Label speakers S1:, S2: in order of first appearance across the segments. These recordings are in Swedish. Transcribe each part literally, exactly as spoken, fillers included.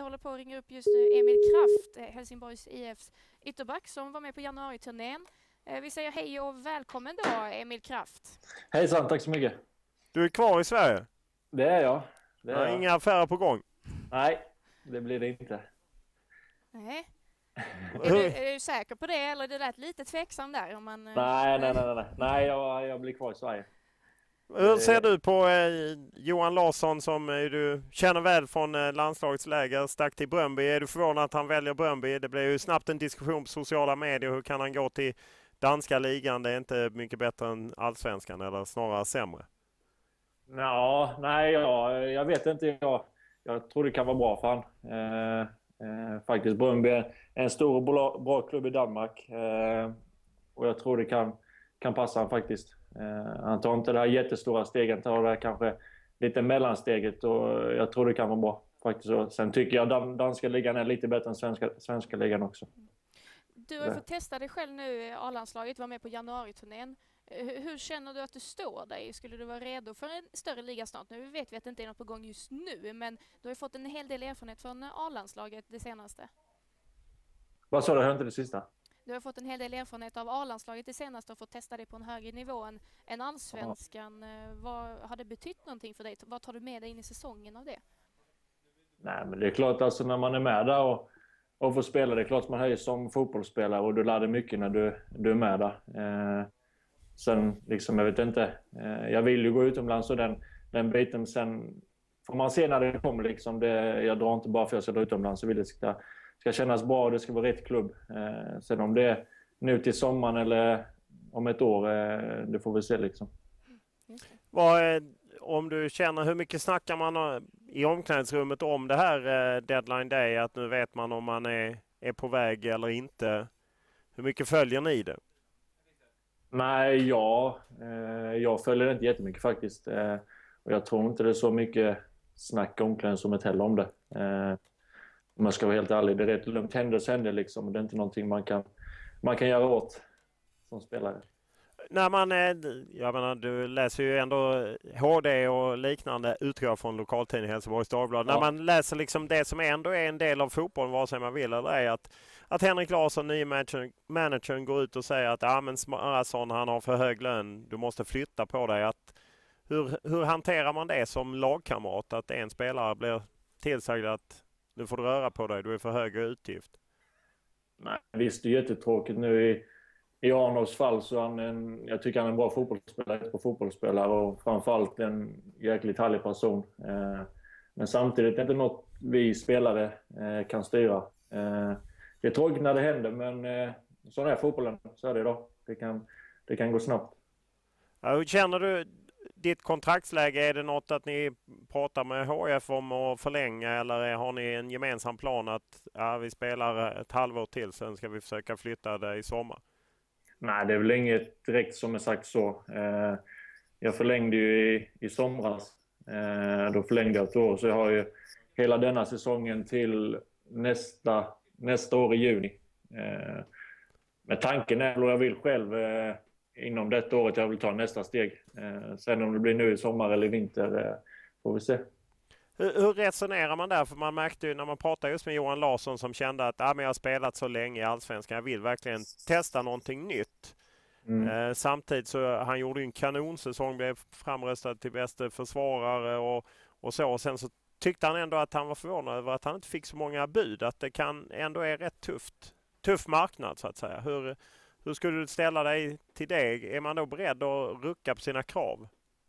S1: Jag håller på att ringa upp just nu Emil Kraft, Helsingborgs I F:s ytterback som var med på januariturnén. Vi säger hej och välkommen då, Emil Kraft.
S2: Hejsan, tack så mycket.
S3: Du är kvar i Sverige?
S2: Det är jag. Det är
S3: ja,
S2: jag.
S3: Inga affärer på gång?
S2: Nej, det blir det inte.
S1: Nej. Är du, är du säker på det, eller det lät lite tveksam där? Om man...
S2: Nej, nej, nej, nej. Nej, jag, jag blir kvar i Sverige.
S3: Hur ser du på eh, Johan Larsson som eh, du känner väl från eh, landslagets läger, stack till Brøndby? Är du förvånad att han väljer Brøndby? Det blir ju snabbt en diskussion på sociala medier. Hur kan han gå till danska ligan? Det är inte mycket bättre än allsvenskan, eller snarare sämre.
S2: Ja, nej, ja, jag vet inte. Jag, jag tror det kan vara bra för han. Eh, eh, faktiskt, Brøndby är en stor och bra, bra klubb i Danmark. Eh, och jag tror det kan, kan passa han faktiskt. Eh, han tar inte det här jättestora steget, han tar det här kanske lite mellansteget, och jag tror det kan vara bra faktiskt. Och sen tycker jag dan danska ligan är lite bättre än svenska, svenska ligan också.
S1: Du har fått testa dig själv nu i A-landslaget, var med på januariturnén. Hur känner du att du står dig? Skulle du vara redo för en större liga snart? Nu vet vi att det inte är något på gång just nu, men du har ju fått en hel del erfarenhet från A-landslaget det senaste.
S2: Vad sa du? Jag hörde inte det sista.
S1: Du har fått en hel del erfarenhet av A-landslaget det senaste och fått testa dig på en högre nivå än, än allsvenskan. Ja. Vad har det betytt någonting för dig? Vad tar du med dig in i säsongen av det?
S2: Nej, men det är klart, alltså när man är med där och, och får spela, det är klart man höjer som fotbollsspelare och du lär dig mycket när du, du är med där. Eh, sen liksom, jag vet inte, eh, jag vill ju gå utomlands och den, den biten, sen får man se när det kommer liksom. Det, jag drar inte bara för att jag ska dra utomlands, så vill det ska, ska kännas bra och det ska vara rätt klubb. Eh, sen om det är nu till sommaren eller om ett år, eh, det får vi se liksom.
S3: Mm. Vad är, om du känner, hur mycket snackar man i omklädningsrummet om det här eh, deadline day, att nu vet man om man är, är på väg eller inte? Hur mycket följer ni det?
S2: Nej, ja, eh, jag följer det inte jättemycket faktiskt. Eh, och jag tror inte det är så mycket snack i omklädningsrummet heller om det. Eh, om jag ska vara helt ärlig, det är rätt lugnt. Händer så händer liksom. Det är inte någonting man kan, man kan göra åt som spelare.
S3: När man är, jag menar, du läser ju ändå H D och liknande utgår från lokaltidningen Helsingborgs Dagblad. Ja. När man läser liksom det som ändå är en del av fotbollen, vare sig man vill eller ej, att, att Henrik Larsson, nye managern, managern, går ut och säger att ja, men Smarason, han har för hög lön, du måste flytta på dig. Att, hur, hur hanterar man det som lagkamrat, att en spelare blir tillsagd att nu får du röra på dig, du är för hög utgift?
S2: Nej, visst, det är jättetråkigt nu i I Arnolds fall, så han en, jag tycker han är en bra fotbollsspelare, på fotbollsspelare och framförallt en jäkligt härlig person. Eh, men samtidigt är det inte något vi spelare eh, kan styra. Eh, det är tråkigt när det händer, men eh, så är fotbollen, så är det då. Det kan, det kan gå snabbt.
S3: Ja, hur känner du ditt kontraktsläge? Är det något att ni pratar med H F om att förlänga, eller har ni en gemensam plan att ja, vi spelar ett halvår till, sen ska vi försöka flytta det i sommar?
S2: Nej, det är väl inget direkt som är sagt så. Eh, jag förlängde ju i, i somras. Eh, då förlängde jag ett år, så jag har ju hela denna säsongen till nästa, nästa år i juni. Eh, men tanken är, och jag vill själv eh, inom detta året, jag vill ta nästa steg. Eh, sen om det blir nu i sommar eller i vinter, eh, får vi se.
S3: Hur, hur resonerar man där? För man märkte ju när man pratade just med Johan Larsson, som kände att ah, men jag har spelat så länge i Allsvenskan, jag vill verkligen testa någonting nytt. Mm. Eh, samtidigt så han gjorde ju en kanonsäsong, blev framröstad till bästa försvarare och, och så. Och sen så tyckte han ändå att han var förvånad över att han inte fick så många bud. Att det kan ändå är rätt tufft. Tuff marknad så att säga. Hur, hur skulle du ställa dig till det? Är man då beredd att rucka på sina krav?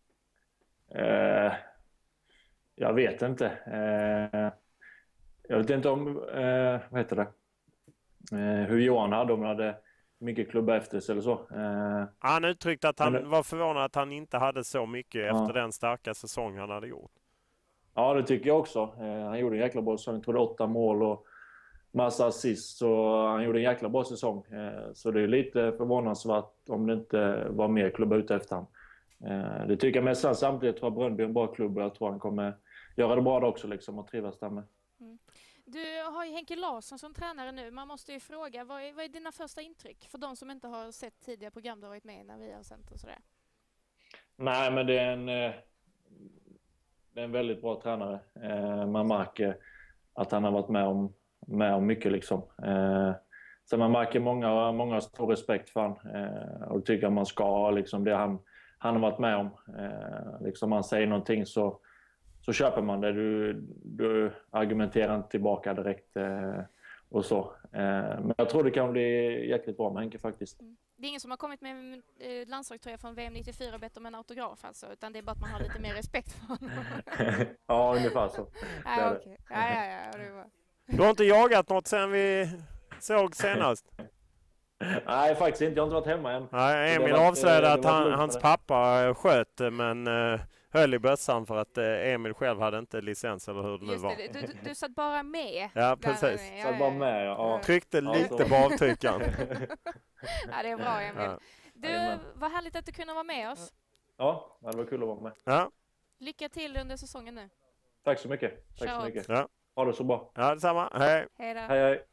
S2: Eh... Jag vet inte. Eh, jag vet inte om eh, vad heter det? Eh, hur Johan hade, om han hade mycket klubbar efter sig eller så. Eh,
S3: han uttryckte att han
S2: men,
S3: var förvånad att han inte hade så mycket
S2: ja.
S3: efter den starka säsong han hade gjort.
S2: Ja, det tycker jag också. Eh, han gjorde en jäkla bra säsong. Jag tror det åtta mål och massa assist. Så han gjorde en jäkla bra säsong. Eh, så det är lite förvånansvärt om det inte var mer klubbar ute efter han. Eh, det tycker jag mest. Samtidigt tror jag Brøndby är en bra klubb, och jag tror han kommer göra det bra då också liksom, och trivas där med.
S1: Mm. Du har ju Henke Larsson som tränare nu. Man måste ju fråga, vad är, vad är dina första intryck för de som inte har sett tidigare program du har varit med när vi har sänt och sådär?
S2: Nej, men det är en, det är en väldigt bra tränare. Man märker, att han har varit med om, med om mycket. Liksom. Eh, så man märker många, många stor respekt för han eh, och tycker att man ska liksom, det han, han har varit med om. Eh, liksom man säger någonting så, så köper man det. Du, du argumenterar inte tillbaka direkt eh, och så. Eh, men jag tror det kan bli jäkligt bra med Henke faktiskt.
S1: Mm. Det är ingen som har kommit med en eh, landslagströja från V M nittiofyra och bett om en autograf alltså, utan det är bara att man har lite mer respekt för honom.
S2: Ja, ungefär så.
S1: Ja, okej. Ja, ja, ja, det var...
S3: Du har inte jagat något sen vi såg senast?
S2: Nej, faktiskt inte. Jag har inte varit hemma än.
S3: Nej, Emil
S2: varit,
S3: avslöjade att han,
S2: lugnt,
S3: hans pappa sköt men uh, höll i bössan för att uh, Emil själv hade inte licens eller hur det nu
S1: Just
S3: var.
S1: det, du, du, du satt bara med.
S3: Ja, precis.
S1: Ja,
S2: Satt bara med, ja.
S3: Tryckte lite på avtryckaren.
S1: Ja, det är bra, Emil.
S3: Ja.
S1: Du, vad härligt att du kunde vara med oss.
S2: Ja, det var kul att vara med.
S3: Ja.
S1: Lycka till under säsongen nu.
S2: Tack så mycket. Tack
S1: Ciao.
S2: så mycket.
S3: Ja.
S2: Ha det så bra.
S3: Ja, detsamma. Hej.
S1: Hej då.
S2: Hej, hej.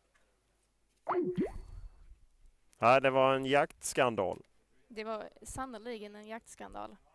S3: Ja, det var en jaktskandal.
S1: Det var sannoliken en jaktskandal.